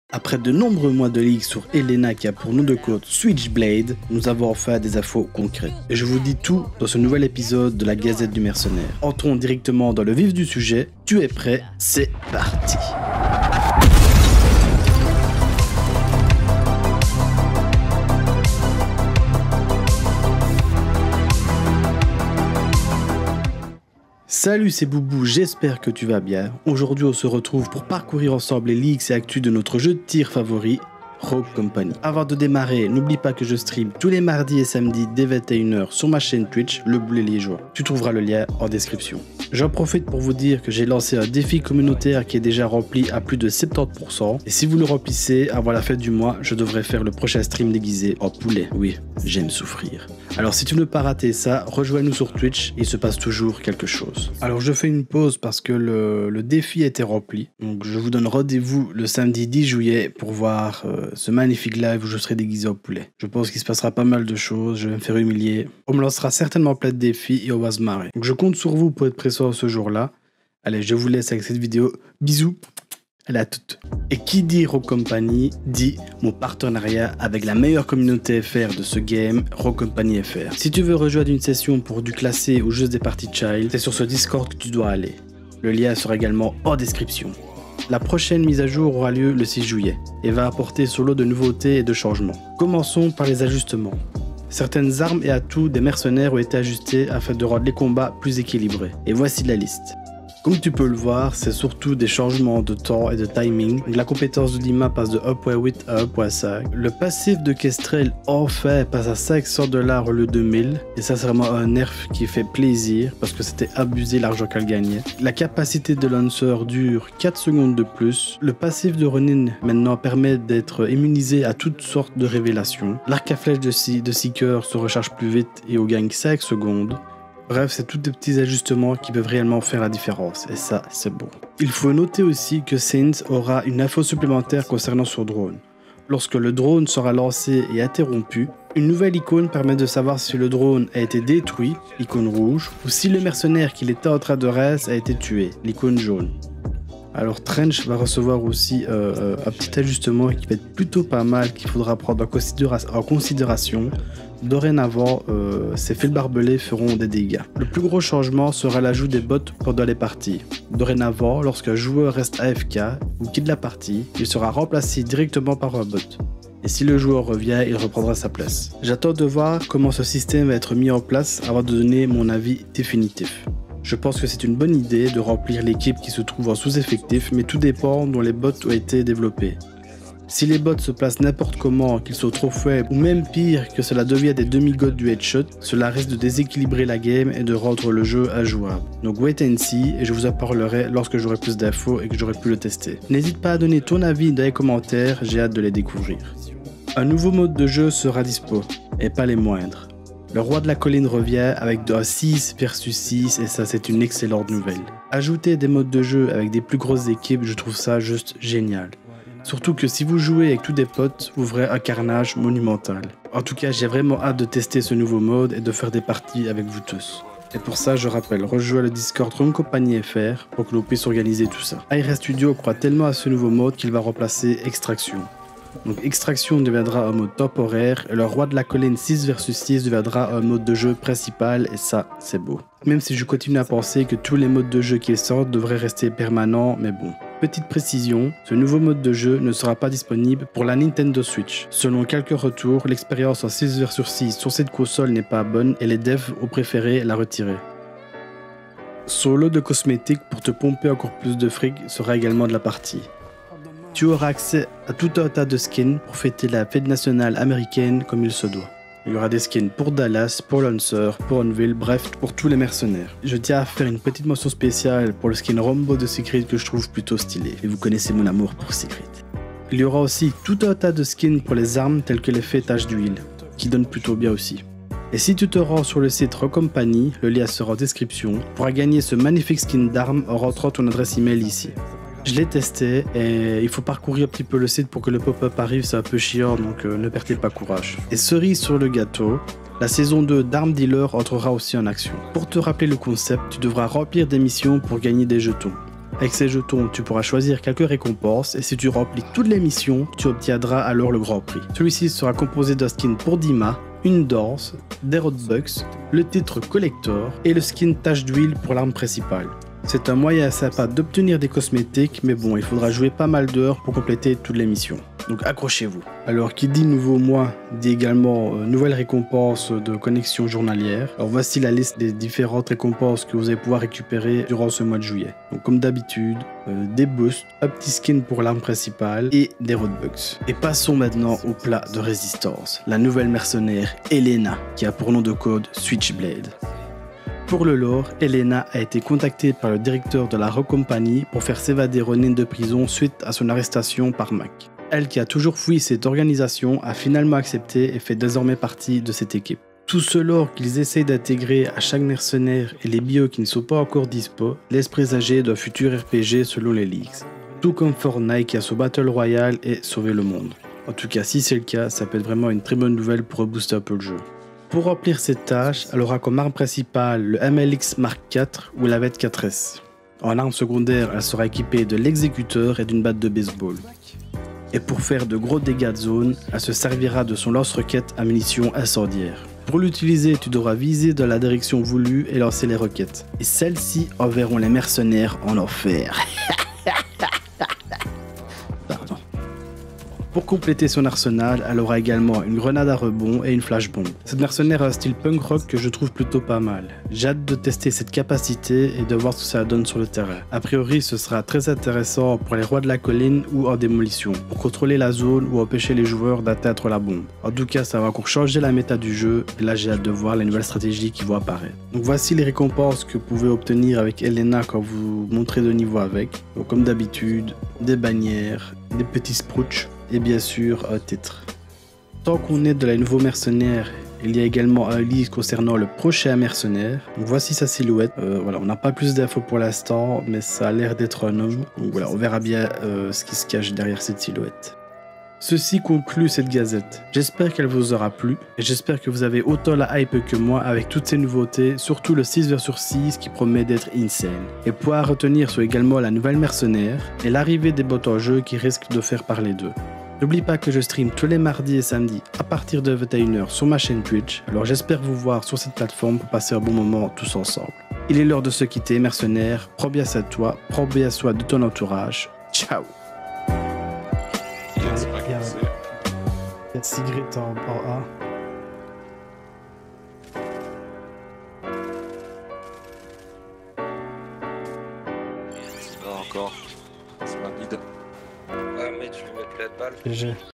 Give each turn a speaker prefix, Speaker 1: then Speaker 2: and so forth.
Speaker 1: Après de nombreux mois de leaks sur Elena qui a pour nom de code Switchblade, nous avons enfin des infos concrètes. Et je vous dis tout dans ce nouvel épisode de la Gazette du Mercenaire. Entrons directement dans le vif du sujet. Tu es prêt? C'est parti! Salut, c'est Boubou, j'espère que tu vas bien. Aujourd'hui on se retrouve pour parcourir ensemble les leaks et actus de notre jeu de tir favori, Rogue Company. Avant de démarrer, n'oublie pas que je stream tous les mardis et samedis dès 21h sur ma chaîne Twitch, Le Boulet Liégeois. Tu trouveras le lien en description. J'en profite pour vous dire que j'ai lancé un défi communautaire qui est déjà rempli à plus de 70%. Et si vous le remplissez avant la fête du mois, je devrais faire le prochain stream déguisé en poulet. Oui, j'aime souffrir. Alors si tu ne veux pas rater ça, rejoins-nous sur Twitch, il se passe toujours quelque chose. Alors je fais une pause parce que le défi a été rempli. Donc je vous donne rendez-vous le samedi 10 juillet pour voir ce magnifique live où je serai déguisé en poulet. Je pense qu'il se passera pas mal de choses, je vais me faire humilier. On me lancera certainement plein de défis et on va se marrer. Donc je compte sur vous pour être présent ce jour-là. Allez, je vous laisse avec cette vidéo. Bisous. Allez, à toutes. Et qui dit Rogue Company dit mon partenariat avec la meilleure communauté FR de ce game, Rogue Company FR. Si tu veux rejoindre une session pour du classé ou juste des parties child, c'est sur ce Discord que tu dois aller. Le lien sera également en description. La prochaine mise à jour aura lieu le 6 juillet et va apporter son lot de nouveautés et de changements. Commençons par les ajustements. Certaines armes et atouts des mercenaires ont été ajustés afin de rendre les combats plus équilibrés. Et voici la liste. Comme tu peux le voir, c'est surtout des changements de temps et de timing. La compétence de Lima passe de 1.8 à 1.5. Le passif de Kestrel enfin passe à 500$ au lieu de 1000. Et ça c'est vraiment un nerf qui fait plaisir parce que c'était abusé l'argent qu'elle gagnait. La capacité de Lancer dure 4 secondes de plus. Le passif de Ronin maintenant permet d'être immunisé à toutes sortes de révélations. L'arc à flèche de Seeker se recharge plus vite et on gagne 5 secondes. Bref, c'est tous des petits ajustements qui peuvent réellement faire la différence, et ça, c'est beau. Il faut noter aussi que Saints aura une info supplémentaire concernant son drone. Lorsque le drone sera lancé et interrompu, une nouvelle icône permet de savoir si le drone a été détruit, l'icône rouge, ou si le mercenaire qu'il était en train de race a été tué, l'icône jaune. Alors Trench va recevoir aussi un petit ajustement qui va être plutôt pas mal, qu'il faudra prendre en considération. Dorénavant, ces fils barbelés feront des dégâts. Le plus gros changement sera l'ajout des bots pendant les parties. Dorénavant, lorsqu'un joueur reste AFK ou quitte la partie, il sera remplacé directement par un bot. Et si le joueur revient, il reprendra sa place. J'attends de voir comment ce système va être mis en place avant de donner mon avis définitif. Je pense que c'est une bonne idée de remplir l'équipe qui se trouve en sous-effectif, mais tout dépend dont les bots ont été développés. Si les bots se placent n'importe comment, qu'ils sont trop faibles, ou même pire que cela devient des demi-gods du headshot, cela risque de déséquilibrer la game et de rendre le jeu injouable. Donc wait and see, et je vous en parlerai lorsque j'aurai plus d'infos et que j'aurai pu le tester. N'hésite pas à donner ton avis dans les commentaires, j'ai hâte de les découvrir. Un nouveau mode de jeu sera dispo, et pas les moindres. Le roi de la colline revient avec un 6 versus 6 et ça c'est une excellente nouvelle. Ajouter des modes de jeu avec des plus grosses équipes, je trouve ça juste génial. Surtout que si vous jouez avec tous des potes, vous ferez un carnage monumental. En tout cas, j'ai vraiment hâte de tester ce nouveau mode et de faire des parties avec vous tous. Et pour ça, je rappelle, rejoins le Discord Rogue Company FR pour que l'on puisse organiser tout ça. Hi-Rez Studio croit tellement à ce nouveau mode qu'il va remplacer Extraction. Donc Extraction deviendra un mode temporaire et le roi de la colline 6 versus 6 deviendra un mode de jeu principal et ça, c'est beau. Même si je continue à penser que tous les modes de jeu qui sortent devraient rester permanents, mais bon. Petite précision, ce nouveau mode de jeu ne sera pas disponible pour la Nintendo Switch. Selon quelques retours, l'expérience en 6 versus 6 sur cette console n'est pas bonne et les devs ont préféré la retirer. Son lot de cosmétiques pour te pomper encore plus de fric sera également de la partie. Tu auras accès à tout un tas de skins pour fêter la fête nationale américaine comme il se doit. Il y aura des skins pour Dallas, pour Lancer, pour Onville, bref, pour tous les mercenaires. Je tiens à faire une petite mention spéciale pour le skin Rambo de Secret que je trouve plutôt stylé. Et vous connaissez mon amour pour Secret. Il y aura aussi tout un tas de skins pour les armes telles que l'effet tache d'huile, qui donne plutôt bien aussi. Et si tu te rends sur le site Rogue Company, le lien sera en description, tu pourras gagner ce magnifique skin d'armes en rentrant ton adresse email ici. Je l'ai testé et il faut parcourir un petit peu le site pour que le pop-up arrive, c'est un peu chiant donc ne perdez pas courage. Et cerise sur le gâteau, la saison 2 d'Arm Dealer entrera aussi en action. Pour te rappeler le concept, tu devras remplir des missions pour gagner des jetons. Avec ces jetons, tu pourras choisir quelques récompenses et si tu remplis toutes les missions, tu obtiendras alors le grand prix. Celui-ci sera composé d'un skin pour Dima, une danse, des roadbucks, le titre collector et le skin tache d'huile pour l'arme principale. C'est un moyen sympa d'obtenir des cosmétiques, mais bon, il faudra jouer pas mal d'heures pour compléter toutes les missions. Donc accrochez-vous. Alors qui dit nouveau mois, dit également nouvelles récompenses de connexion journalière. Alors voici la liste des différentes récompenses que vous allez pouvoir récupérer durant ce mois de juillet. Donc comme d'habitude, des boosts, un petit skin pour l'arme principale et des roadbucks. Et passons maintenant au plat de résistance. La nouvelle mercenaire Elena, qui a pour nom de code Switchblade. Pour le lore, Elena a été contactée par le directeur de la Rogue Company pour faire s'évader Ronin de prison suite à son arrestation par Mac. Elle, qui a toujours fui cette organisation, a finalement accepté et fait désormais partie de cette équipe. Tout ce lore qu'ils essayent d'intégrer à chaque mercenaire et les bios qui ne sont pas encore dispo laisse présager d'un futur RPG selon les leaks. Tout comme Fortnite qui a son Battle Royale et sauver le monde. En tout cas, si c'est le cas, ça peut être vraiment une très bonne nouvelle pour rebooster un peu le jeu. Pour remplir cette tâche, elle aura comme arme principale le MLX Mark IV ou la VET-4S. En arme secondaire, elle sera équipée de l'exécuteur et d'une batte de baseball. Et pour faire de gros dégâts de zone, elle se servira de son lance-roquette à munitions incendiaires. Pour l'utiliser, tu devras viser dans la direction voulue et lancer les roquettes. Et celles-ci enverront les mercenaires en enfer. Pardon. Pour compléter son arsenal, elle aura également une grenade à rebond et une flashbomb. Cette mercenaire a un style punk rock que je trouve plutôt pas mal. J'ai hâte de tester cette capacité et de voir ce que ça donne sur le terrain. A priori, ce sera très intéressant pour les rois de la colline ou en démolition, pour contrôler la zone ou empêcher les joueurs d'atteindre la bombe. En tout cas, ça va encore changer la méta du jeu et là j'ai hâte de voir les nouvelles stratégies qui vont apparaître. Donc voici les récompenses que vous pouvez obtenir avec Elena quand vous montrez de niveau avec. Donc comme d'habitude, des bannières, des petits sprouts et bien sûr un titre. Tant qu'on est de la nouveau mercenaire, il y a également un leak concernant le prochain mercenaire. Donc voici sa silhouette. Voilà, on n'a pas plus d'infos pour l'instant, mais ça a l'air d'être un homme. Donc voilà, on verra bien ce qui se cache derrière cette silhouette. Ceci conclut cette gazette. J'espère qu'elle vous aura plu et j'espère que vous avez autant la hype que moi avec toutes ces nouveautés, surtout le 6vs6 qui promet d'être insane. Et pour à retenir sont également la nouvelle mercenaire et l'arrivée des bots en jeu qui risquent de faire parler d'eux. N'oublie pas que je stream tous les mardis et samedis à partir de 21h sur ma chaîne Twitch, alors j'espère vous voir sur cette plateforme pour passer un bon moment tous ensemble. Il est l'heure de se quitter, mercenaire, prends bien soin de toi, prends bien soin de ton entourage. Ciao. Il y a Sigrid en A.
Speaker 2: Pas encore. C'est ma mid.
Speaker 3: Ah mais tu veux mettre plein de balles.
Speaker 1: GG.